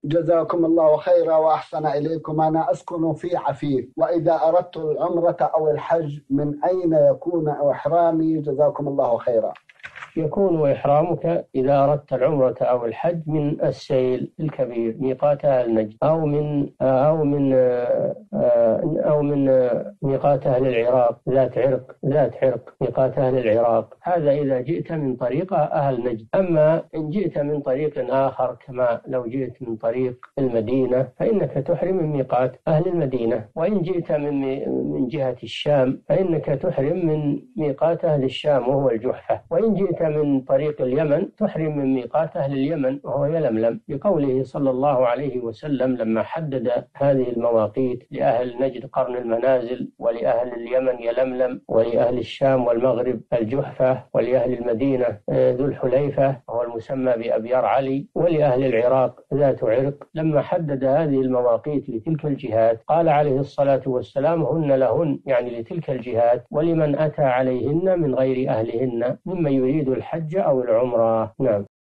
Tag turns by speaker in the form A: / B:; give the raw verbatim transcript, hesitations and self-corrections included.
A: جزاكم الله خيرا وأحسن إليكم. أنا أسكن في عفيف، وإذا أردت العمرة أو الحج من أين يكون إحرامي؟ جزاكم الله خيرا.
B: يكون إحرامك إذا أردت العمرة أو الحج من السيل الكبير ميقات أهل نجد، أو من أو من أو من ميقات أهل العراق ذات عرق ذات عرق ميقات أهل العراق. هذا إذا جئت من طريق أهل نجد. أما إن جئت من طريق آخر، كما لو جئت من طريق المدينة، فإنك تحرم من ميقات أهل المدينة. وإن جئت من من جهة الشام فإنك تحرم من ميقات أهل الشام وهو الجحفة. وإن جئت من طريق اليمن تحرم من ميقات أهل اليمن وهو يلملم، لقوله صلى الله عليه وسلم لما حدد هذه المواقيت لأهل نجد قرن المنازل، ولأهل اليمن يلملم، ولأهل الشام والمغرب الجحفة، ولأهل المدينة ذو الحليفة وهو المسمى بأبيار علي، ولأهل العراق ذات عرق. لما حدد هذه المواقيت لتلك الجهات قال عليه الصلاة والسلام هن لهن، يعني لتلك الجهات، ولمن أتى عليهن من غير أهلهن ممن يريد الحج أو العمرة. نعم.